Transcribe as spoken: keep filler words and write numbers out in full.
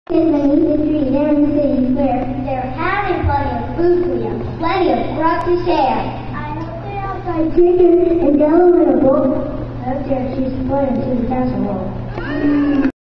Beneath the tree there in the city where they're having plenty of food for you, plenty of grub to share. I hope they're outside chicken and yellow in a book. I hope they're she's playing to the casserole.